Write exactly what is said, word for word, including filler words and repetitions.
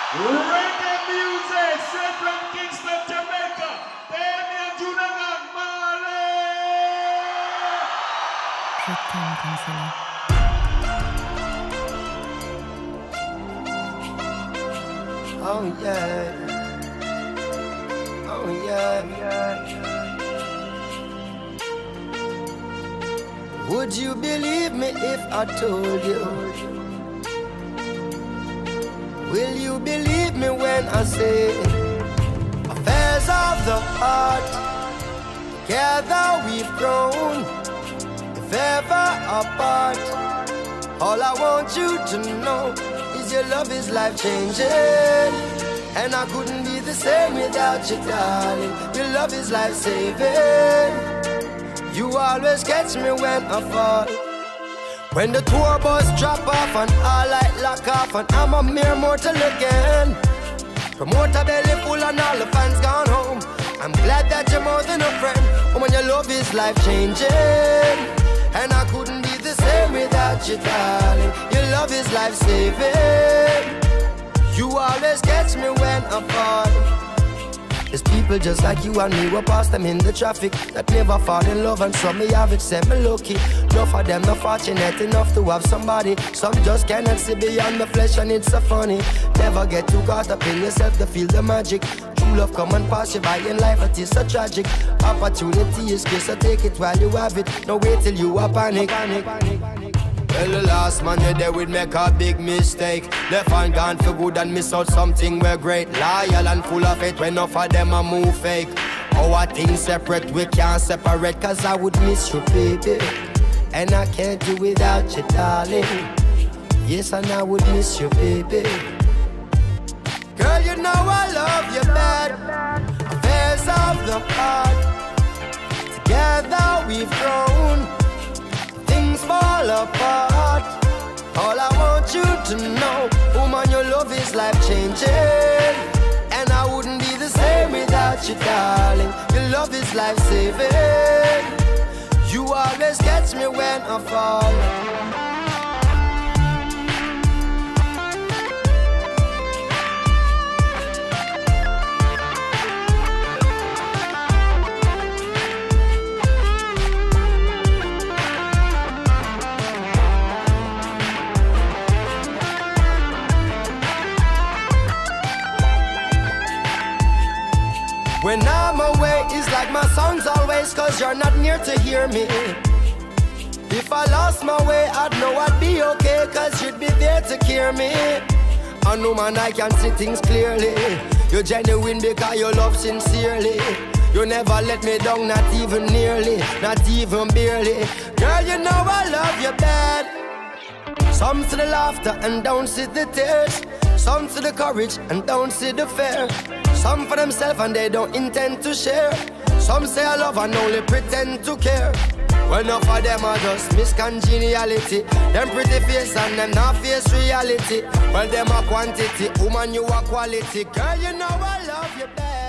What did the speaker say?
Reggae music, straight from Kingston, Jamaica. Damien Junagan Marley. Oh yeah. Oh yeah. Would you believe me if I told you? Will you believe me when I say affairs of the heart, together we've grown, if ever apart. All I want you to know is your love is life-changing, and I couldn't be the same without you, darling. Your love is life-saving. You always catch me when I fall, when the tour bus drop off and all light lock off, and I'm a mere mortal again. Promoter belly full and all the fans gone home. I'm glad that you're more than a friend. Woman, your love is life-changing, and I couldn't be the same without you, darling. Your love is life-saving. You always catch me when I fall. There's people just like you and me, we pass them in the traffic, that never fall in love, and some may have it, say me lucky. Enough of them not fortunate enough to have somebody. Some just cannot see beyond the flesh, and it's so funny. Never get too caught up in yourself to feel the magic. True love come and pass you by in life, it is so tragic. Opportunity is scarce, so take it while you have it. No wait till you are panic. panic, panic, panic. Well, the last man you there would make a big mistake. Left and gone for good and miss out something we're great. Loyal and full of it when enough of them a move fake. Our things separate, we can't separate, cause I would miss you, baby, and I can't do without you, darling. Yes, and I would miss you, baby. Girl, you know I love you bad. Affairs of the heart, together we've grown, things fall apart. All I want you to know, woman, your love is life-changing, and I wouldn't be the same without you, darling. Your love is life-saving. You always catch me when I fall. When I'm away, it's like my song's always, cause you're not near to hear me. If I lost my way, I'd know I'd be okay, cause you'd be there to cure me. I know, man, I can see things clearly. You're genuine because you love sincerely. You never let me down, not even nearly, not even barely. Girl, you know I love you bad. Some see the laughter and don't see the tears. Some see the courage and don't see the fear. Some for themselves and they don't intend to share. Some say I love and only pretend to care. Well, enough of them are just miscongeniality. Them pretty face and them not face reality. Well, them are quantity, woman, you are quality. Girl, you know I love you best.